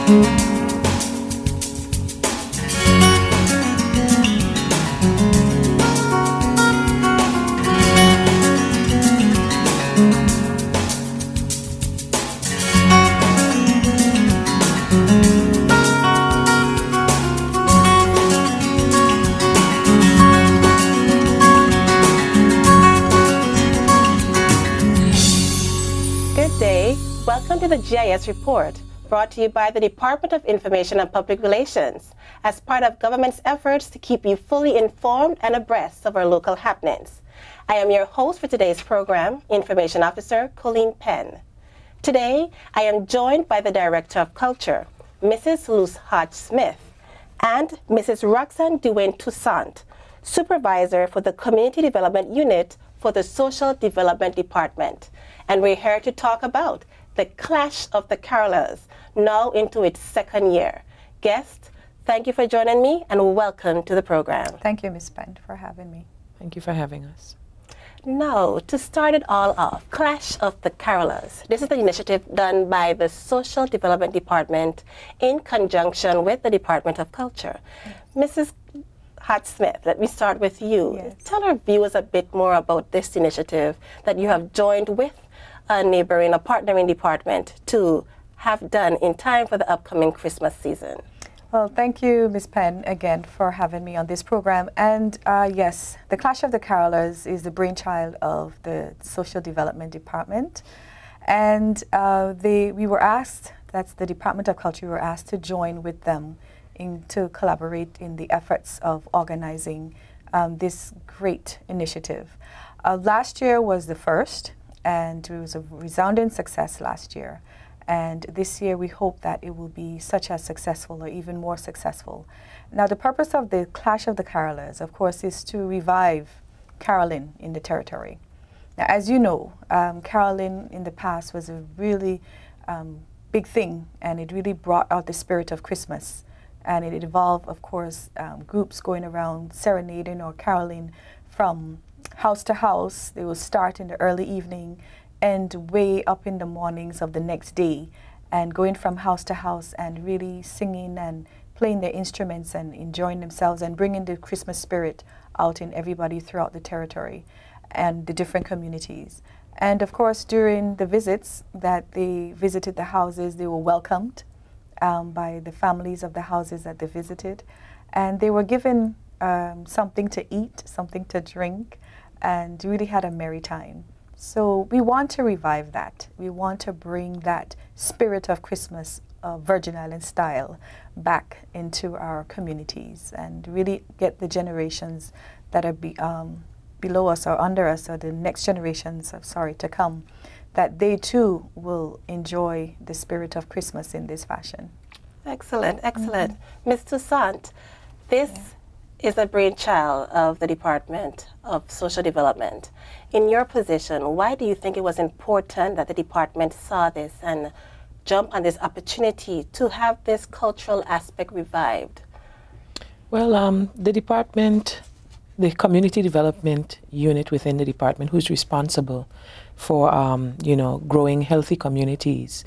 Welcome to the GIS Report, brought to you by the Department of Information and Public Relations, as part of government's efforts to keep you fully informed and abreast of our local happenings. I am your host for today's program, Information Officer Colleen Penn. Today, I am joined by the Director of Culture, Mrs. Luz Hodge-Smith, and Mrs. Roxanne Duane Toussaint, Supervisor for the Community Development Unit for the Social Development Department. And we're here to talk about the Clash of the Carolers, now into its second year. Guests, thank you for joining me and welcome to the program. Thank you, Ms. Penn, for having me. Thank you for having us. Now, to start it all off, Clash of the Carolers. This is the initiative done by the Social Development Department in conjunction with the Department of Culture. Mrs. Hodge-Smith, let me start with you. Yes. Tell our viewers a bit more about this initiative that you have joined with a neighboring, a partnering department to have done in time for the upcoming Christmas season. Well, thank you, Ms. Penn, again for having me on this program. And yes, the Clash of the Carolers is the brainchild of the Social Development Department. And we were asked, that's the Department of Culture, we were asked to join with them to collaborate in the efforts of organizing this great initiative. Last year was the first, and it was a resounding success last year. And this year we hope that it will be such as successful or even more successful. Now the purpose of the Clash of the Carolers, of course, is to revive caroling in the territory. Now as you know, caroling in the past was a really big thing, and it really brought out the spirit of Christmas. And it involved, of course, groups going around serenading or caroling from house to house. They will start in the early evening and way up in the mornings of the next day, and going from house to house and really singing and playing their instruments and enjoying themselves and bringing the Christmas spirit out in everybody throughout the territory and the different communities. And of course, during the visits that they visited the houses, they were welcomed by the families of the houses that they visited, and they were given something to eat, something to drink, and really had a merry time. So we want to revive that. We want to bring that spirit of Christmas, Virgin Island style, back into our communities and really get the generations that are below us or under us, or the next generations, to come, that they too will enjoy the spirit of Christmas in this fashion. Excellent, excellent. Ms. Toussaint, this is a brainchild of the Department of Social Development. In your position, why do you think it was important that the department saw this and jumped on this opportunity to have this cultural aspect revived? Well, the department, the Community Development Unit within the department, who's responsible for, growing healthy communities,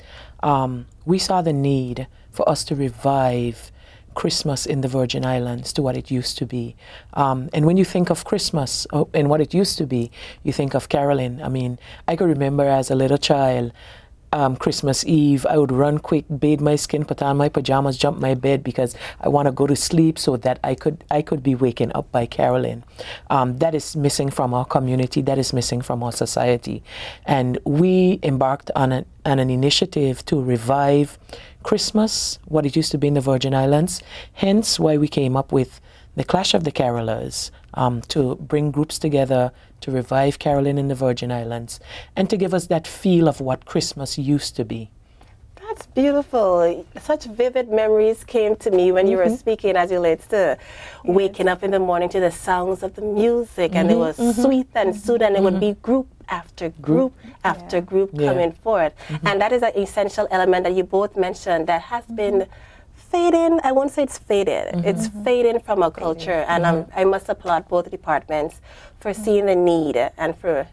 we saw the need for us to revive Christmas in the Virgin Islands to what it used to be. And when you think of Christmas and what it used to be, you think of caroling. I mean, I could remember as a little child, Christmas Eve, I would run quick, bathe my skin, put on my pajamas, jump my bed because I want to go to sleep so that I could be waken up by caroling. That is missing from our community, that is missing from our society. And we embarked on an initiative to revive Christmas, what it used to be in the Virgin Islands, hence why we came up with the Clash of the Carolers, to bring groups together to revive caroling in the Virgin Islands and to give us that feel of what Christmas used to be. That's beautiful. Such vivid memories came to me when you were speaking as it relates to waking up in the morning to the sounds of the music, and it was sweet and soothing, and it would be group after group after group coming forth. And that is an essential element that you both mentioned that has been fading. I won't say it's faded. It's fading from our culture, and I must applaud both departments for seeing the need and for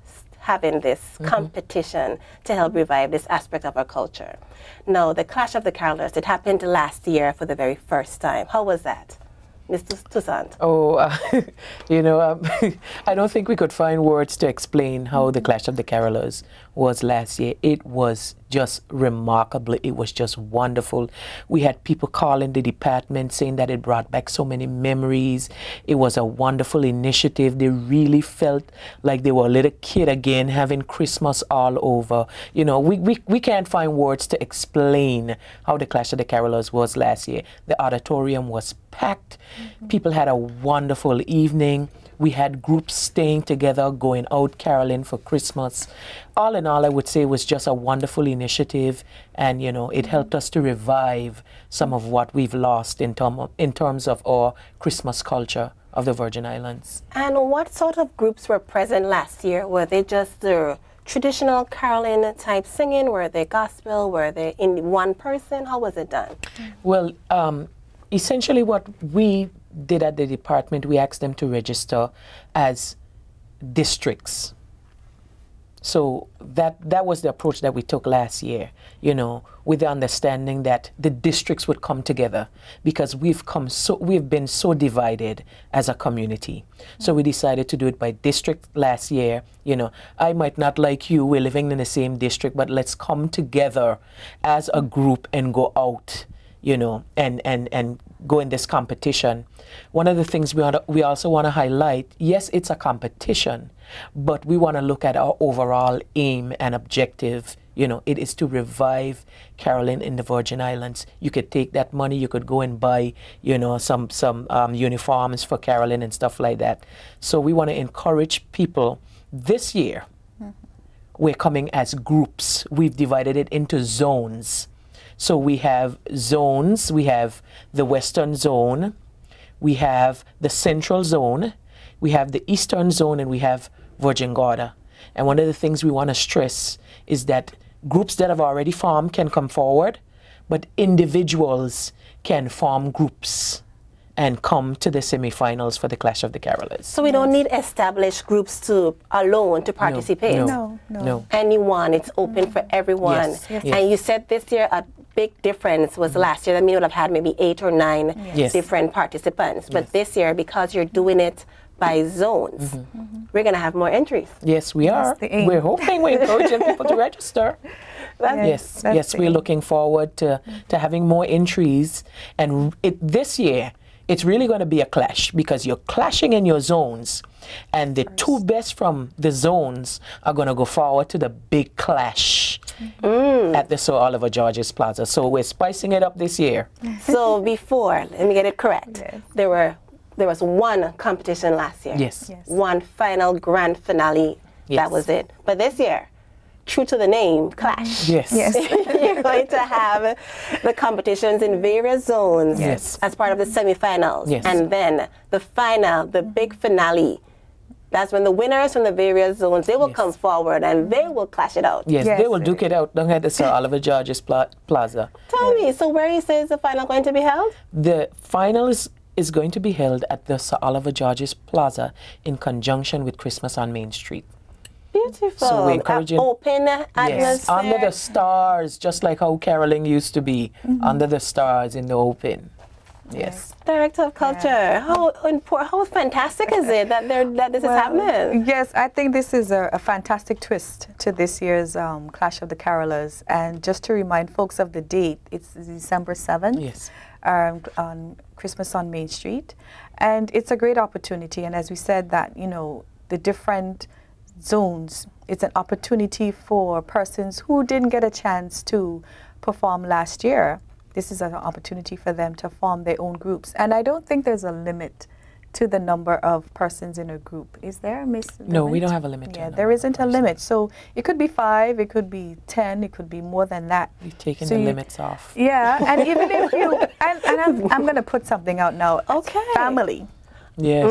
having this competition to help revive this aspect of our culture. Now, the Clash of the Carolers, it happened last year for the very first time. How was that? Mr. Toussaint? Oh, you know, I don't think we could find words to explain how the Clash of the Carolers was last year. It was just remarkable. It was just wonderful. We had people calling the department saying that it brought back so many memories. It was a wonderful initiative. They really felt like they were a little kid again, having Christmas all over. You know, we can't find words to explain how the Clash of the Carolers was last year. The auditorium was packed. People had a wonderful evening. We had groups staying together, going out caroling for Christmas. All in all, I would say it was just a wonderful initiative, and you know, it helped us to revive some of what we've lost in terms of our Christmas culture of the Virgin Islands. And what sort of groups were present last year? Were they just the traditional caroling type singing? Were they gospel? Were they in one person? How was it done? Well, essentially what we did at the department, we asked them to register as districts. So that was the approach that we took last year, you know, with the understanding that the districts would come together because we've been so divided as a community. So we decided to do it by district last year. You know, I might not like you, we're living in the same district, but let's come together as a group and go out, you know, and go in this competition. One of the things we also want to highlight, yes, it's a competition, but we want to look at our overall aim and objective. You know, it is to revive caroling in the Virgin Islands. You could take that money, you could go and buy, you know, some uniforms for caroling and stuff like that. So we want to encourage people. This year, we're coming as groups. We've divided it into zones. So we have zones. We have the Western Zone, we have the Central Zone, we have the Eastern Zone, and we have Virgin Gorda. And one of the things we want to stress is that groups that have already formed can come forward, but individuals can form groups and come to the semifinals for the Clash of the Carolers. So we don't need established groups alone to participate? No. Anyone, it's open for everyone. Yes. Yes. And you said this year a big difference was last year. I mean, you would have had maybe 8 or 9 different participants. But this year, because you're doing it by zones, we're going to have more entries. Yes, we are. We're hoping, we're encouraging people to register. Yes, we're looking forward to having more entries. And this year, it's really going to be a clash because you're clashing in your zones, and the two best from the zones are going to go forward to the big clash at the Sir Olva Georges Plaza. So we're spicing it up this year. So before, let me get it correct, there was one competition last year. Yes. One final grand finale. Yes. That was it. But this year, true to the name, Clash. Yes. You're going to have the competitions in various zones as part of the semifinals. Yes. And then the final, the big finale. That's when the winners from the various zones, they will come forward and they will clash it out. Yes, they will duke it out down at the Sir Olva Georges Plaza. Tell me, so where is the final going to be held? The final is going to be held at the Sir Olva Georges Plaza in conjunction with Christmas on Main Street. Beautiful. So we're encouraging open atmosphere. Yes, under the stars, just like how caroling used to be, under the stars in the open. Yes. Director of Culture, how fantastic is it that this is happening? Yes, I think this is a fantastic twist to this year's Clash of the Carolers. And just to remind folks of the date, it's December 7th. Yes. On Christmas on Main Street. And it's a great opportunity. And as we said that, you know, the different zones, it's an opportunity for persons who didn't get a chance to perform last year. This is an opportunity for them to form their own groups. And I don't think there's a limit to the number of persons in a group. Is there, Miss? No, we don't have a limit. Yeah, there isn't a limit. So it could be 5, it could be 10, it could be more than that. We've taken the limits off. Yeah, and even if you, and I'm going to put something out now. Okay. Family. Yes.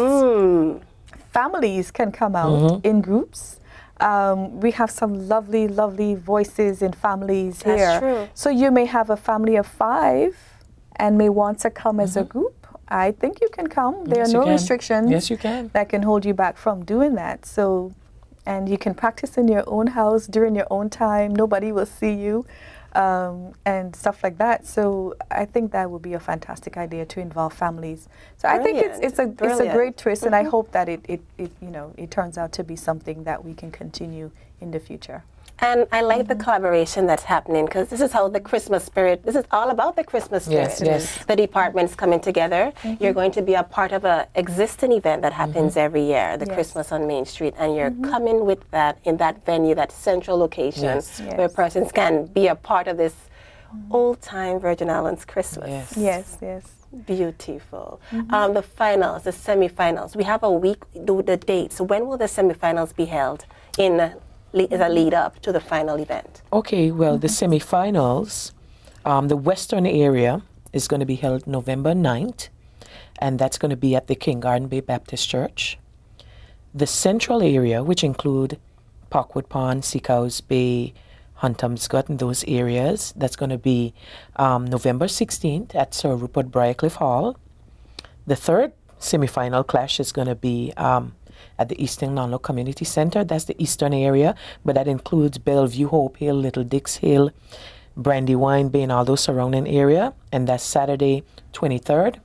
Families can come out in groups. We have some lovely, lovely voices in families here. That's true. So you may have a family of 5 and may want to come as a group. I think you can come. There are no restrictions Yes, you can. that can hold you back from doing that. So and you can practice in your own house during your own time. Nobody will see you, and stuff like that. So I think that would be a fantastic idea to involve families. So I think it's a great twist, and I hope that it turns out to be something that we can continue in the future. And I like the collaboration that's happening, because this is how the Christmas spirit, this is all about the Christmas spirit. Yes. The departments coming together. You're going to be a part of an existing event that happens every year, the Christmas on Main Street, and you're coming with that in that venue, that central location, where persons can be a part of this old-time Virgin Islands Christmas. Yes. Beautiful. The finals, the semifinals, we have a week, the dates. When will the semifinals be held in as a lead up to the final event? Okay, well, the semifinals, the western area is going to be held November 9th, and that's going to be at the King Garden Bay Baptist Church. The central area, which include Parkwood Pond, Seacows Bay, Huntamscott, and those areas, that's going to be November 16th at Sir Rupert Briarcliff Hall. The third semifinal clash is going to be at the Eastern Nanlo Community Center. That's the eastern area, but that includes Bellevue, Hope Hill, Little Dix Hill, Brandywine Bay, and all those surrounding area. And that's Saturday, 23rd,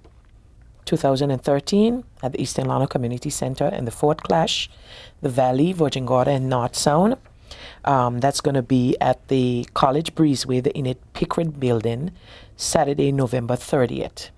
2013, at the Eastern Nanlo Community Center. And the fourth clash, the Valley, Virgin Gorda, and North Sound. That's going to be at the College Breezeway, the Init Pickard Building, Saturday, November 30th.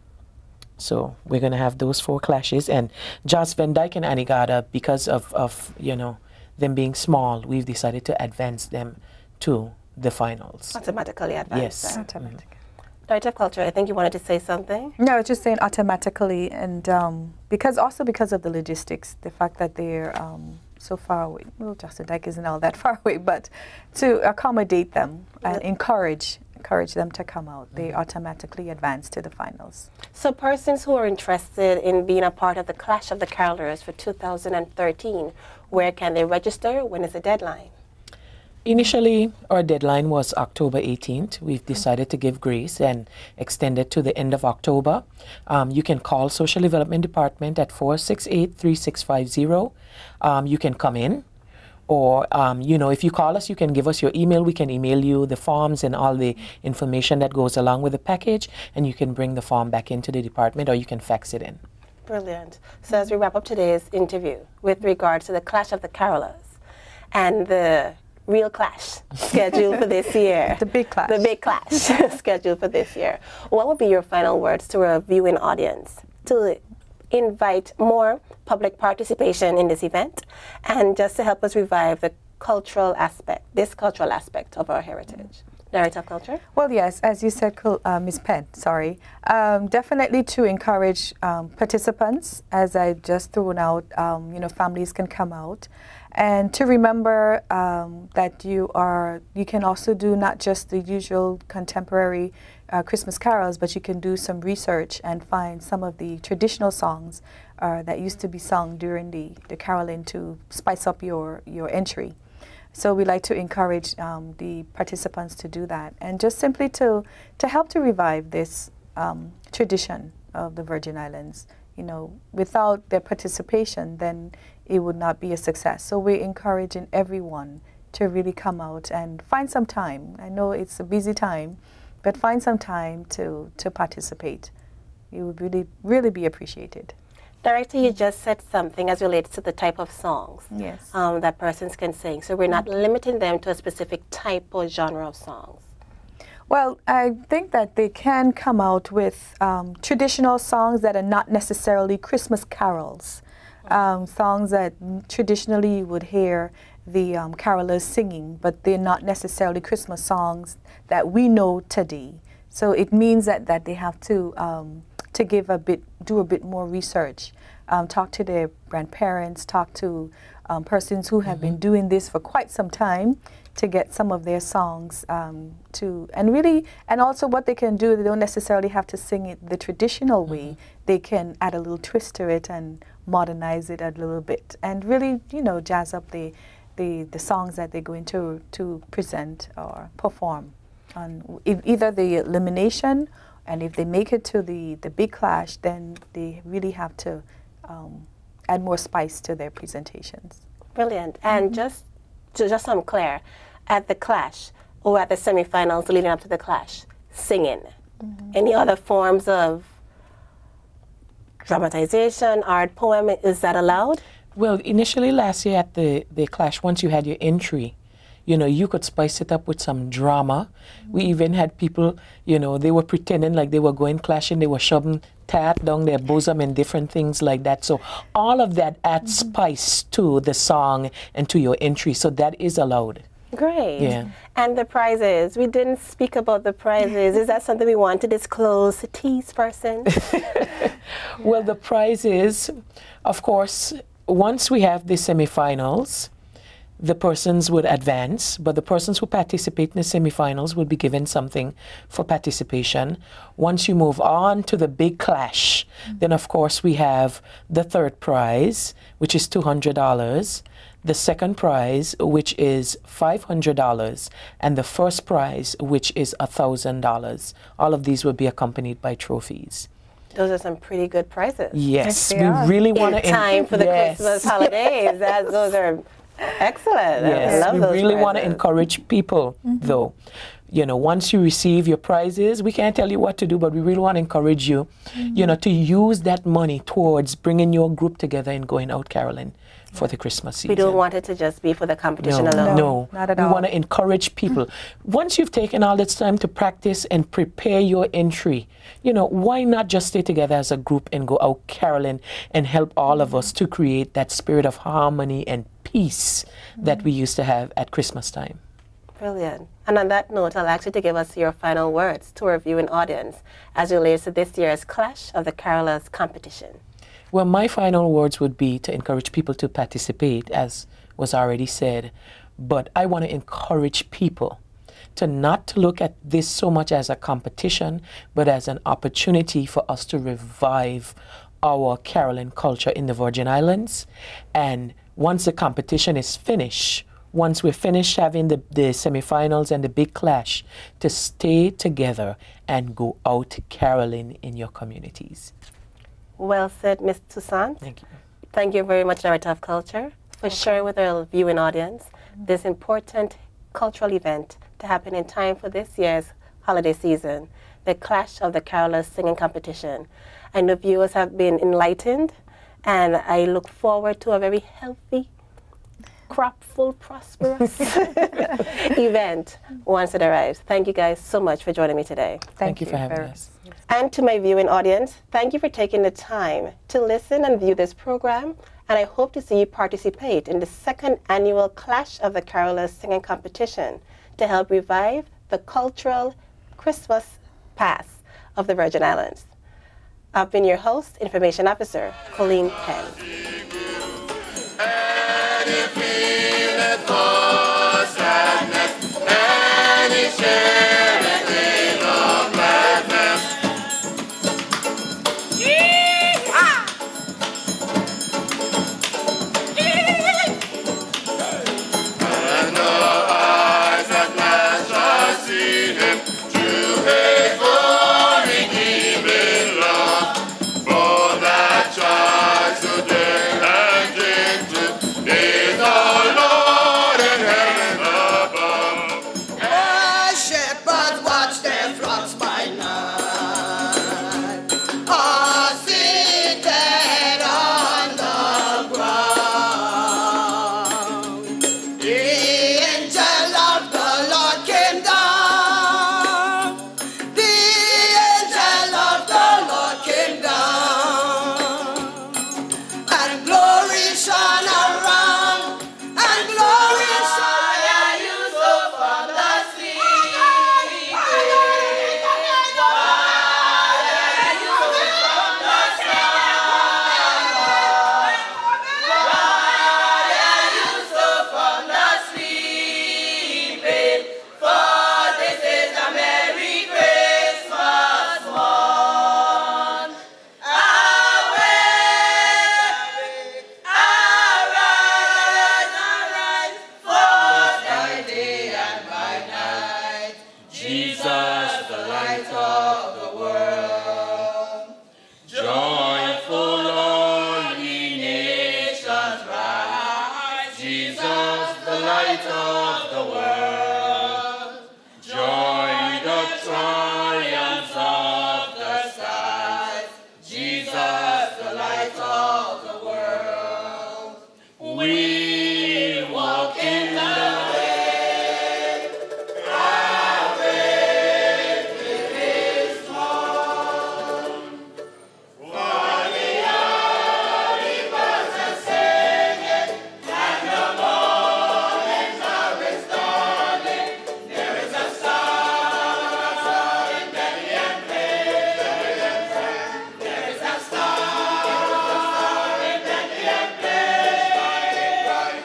So we're going to have those four clashes. And Jos Van Dyke and Anegada, because of them being small, we've decided to advance them to the finals. Automatically advance. Yes. Automatically. Director of Culture, I think you wanted to say something? No, I was just saying automatically, and because of the logistics, the fact that they're so far away. Well, Jos Van Dyke isn't all that far away, but to accommodate them and encourage them to come out, they automatically advance to the finals. So persons who are interested in being a part of the Clash of the Carolers for 2013, where can they register? When is the deadline? Initially, our deadline was October 18th. We've decided to give grace and extend it to the end of October. You can call Social Development Department at 468-3650. You can come in. Or, if you call us, you can give us your email. We can email you the forms and all the information that goes along with the package, and you can bring the form back into the department, or you can fax it in. Brilliant. So as we wrap up today's interview with regards to the Clash of the Carolers and the real clash scheduled for this year. The big clash. The big clash scheduled for this year. What would be your final words to our viewing audience to invite more public participation in this event, and just to help us revive the cultural aspect, this cultural aspect of our heritage? Director of Culture? Well, yes, as you said, Ms. Penn, definitely to encourage participants, as I just thrown out, families can come out, and to remember that you can also do not just the usual contemporary Christmas carols, but you can do some research and find some of the traditional songs that used to be sung during the caroling to spice up your entry. So we like to encourage the participants to do that, and just simply to help to revive this tradition of the Virgin Islands. Without their participation, then it would not be a success. So we're encouraging everyone to really come out and find some time. I know it's a busy time, but find some time to participate. It would really, really be appreciated. Director, you just said something as relates to the type of songs that persons can sing. So we're not limiting them to a specific type or genre of songs. Well, I think that they can come out with traditional songs that are not necessarily Christmas carols. Songs that traditionally you would hear the carolers singing, but they're not necessarily Christmas songs that we know today. So it means that they have to do a bit more research, talk to their grandparents, talk to persons who have been doing this for quite some time, to get some of their songs and also what they can do, they don't necessarily have to sing it the traditional way. They can add a little twist to it and modernize it a little bit, and really, jazz up the songs that they're going to present or perform on either the elimination, and if they make it to the big clash, then they really have to add more spice to their presentations. Brilliant. And just so I'm clear, at the Clash or at the semifinals leading up to the Clash, singing. Any other forms of dramatization, art, poem, is that allowed? Well, initially last year at the Clash, once you had your entry, you know, you could spice it up with some drama. We even had people, you know, they were pretending like they were going clashing, they were shoving tat down their bosom and different things like that. So all of that adds spice to the song and to your entry. So that is allowed. Great. Yeah. And the prizes, we didn't speak about the prizes. Is that something we want to disclose to tease person? Well, the prizes, of course, once we have the semifinals, the persons would advance, but the persons who participate in the semifinals would be given something for participation. Once you move on to the big Clash, then of course we have the third prize, which is $200, the second prize, which is $500, and the first prize, which is $1,000. All of these would be accompanied by trophies. Those are some pretty good prizes. Yes, Yes, we they are. really want to... In time for the Christmas holidays. Those are excellent. Yes, I love we those really want to prizes. encourage people, though. You know, once you receive your prizes, we can't tell you what to do, but we really want to encourage you, you know, to use that money towards bringing your group together and going out caroling for the Christmas season. We don't want it to just be for the competition No, alone. no, not at we all. want to encourage people. Once you've taken all this time to practice and prepare your entry, you know, why not just stay together as a group and go out caroling and help all of us to create that spirit of harmony and peace that we used to have at Christmas time. Brilliant. And on that note, I'll ask you to give us your final words to our viewing audience as it relates to this year's Clash of the Carolers competition. Well, my final words would be to encourage people to participate, as was already said, but I want to encourage people to not look at this so much as a competition, but as an opportunity for us to revive our caroling culture in the Virgin Islands. And once the competition is finished, once we're finished having the semifinals and the big Clash, to stay together and go out caroling in your communities. Well said, Ms. Toussaint. Thank you. Thank you very much, Director of Culture, for sharing with our viewing audience this important cultural event to happen in time for this year's holiday season, the Clash of the Carolers Singing Competition. I know viewers have been enlightened, and I look forward to a very healthy, cropful, prosperous event once it arrives. Thank you guys so much for joining me today. Thank you for having us. And to my viewing audience, thank you for taking the time to listen and view this program, and I hope to see you participate in the second annual Clash of the Carolers Singing Competition to help revive the cultural Christmas past of the Virgin Islands. I've been your host, Information Officer, Colleen Penn. of the world. We walk in the way, our way it is long. For the early birds are singing, and the morning star is dawning. There is a star in Bethlehem place. There is a star in Bethlehem place. Bright,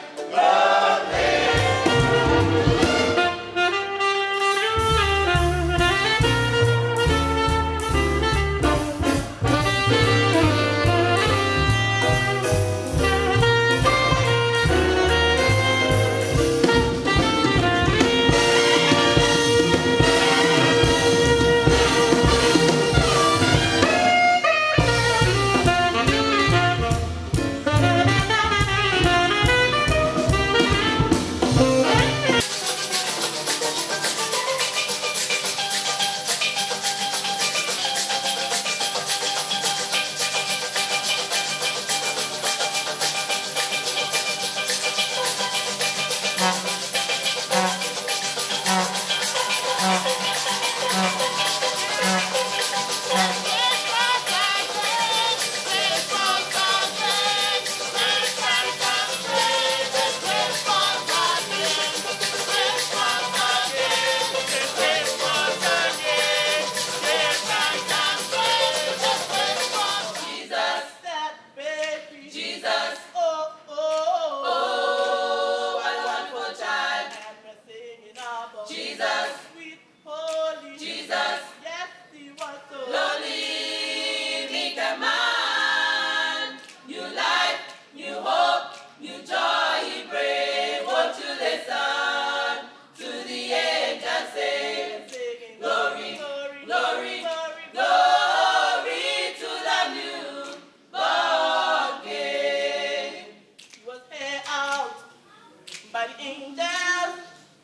by the angels,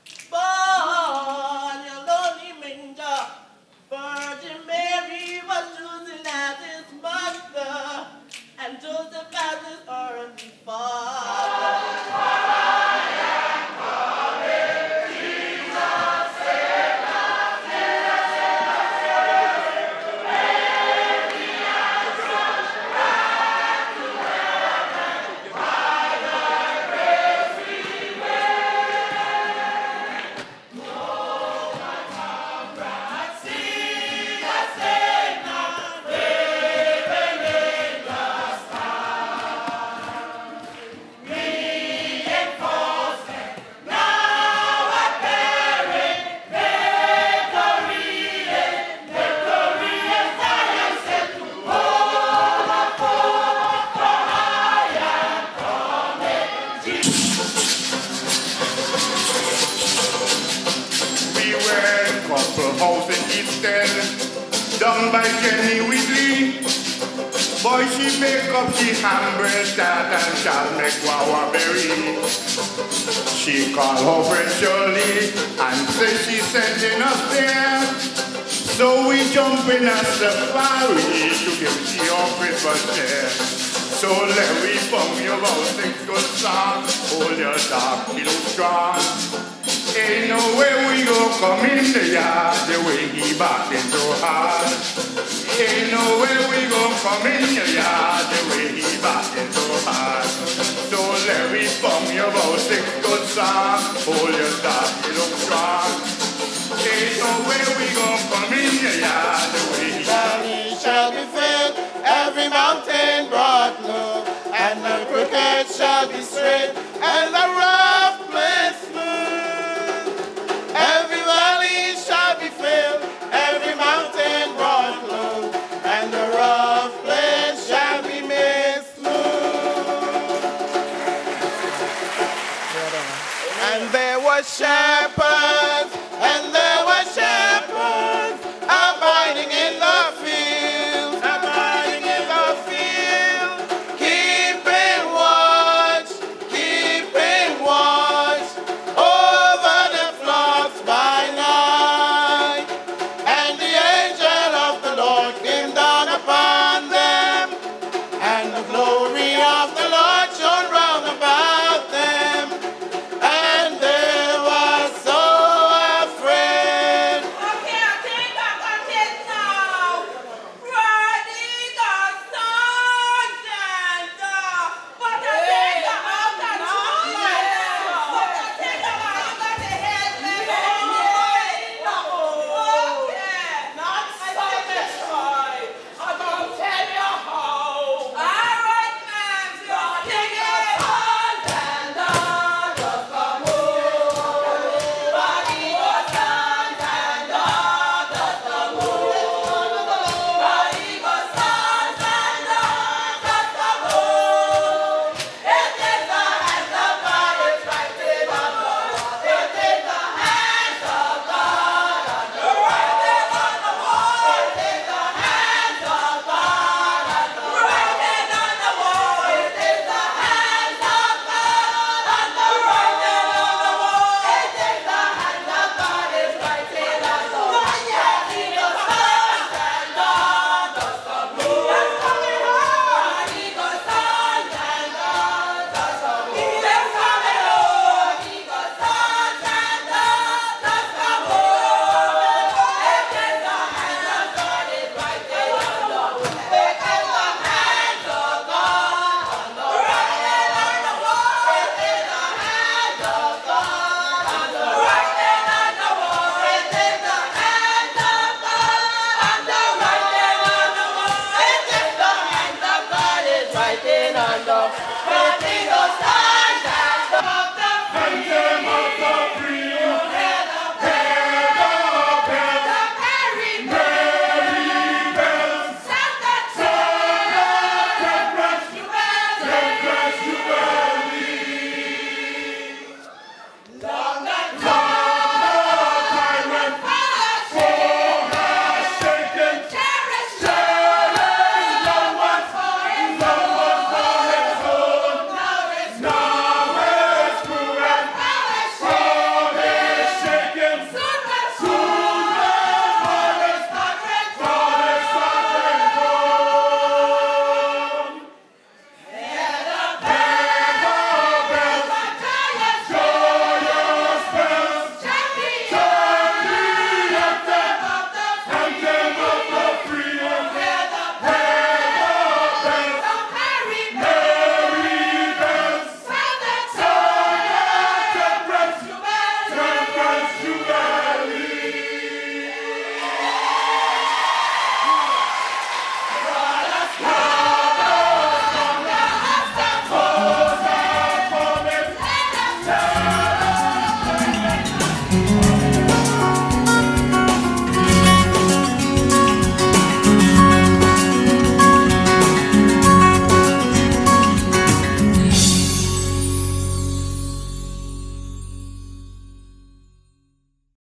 born in a lonely manger. Virgin Mary was chosen as his mother, and Joseph as his earthly father. Done by Jenny Whitley. Boy, she make up the handbread that and shall make wawa berry. She call her friend Shirley and say she's sending us there. So we jump in a safari to give she our Christmas share. So let we bum you about 6 good songs. Hold your dark, you look strong. Ain't no way we gon' come in the yard the way he back into hard. Ain't no way we gon' come in the yard the way he back into hard. So let me bum you about 6 good songs. Hold your stop, you look strong. Ain't no way we gon' come in the yard the way he Valley shall be filled, every mountain brought low, and the crooked shall be straight, and the rough place smooth. Every valley shall be filled, every mountain brought low, and the rough place shall be made smooth. And there was shepherds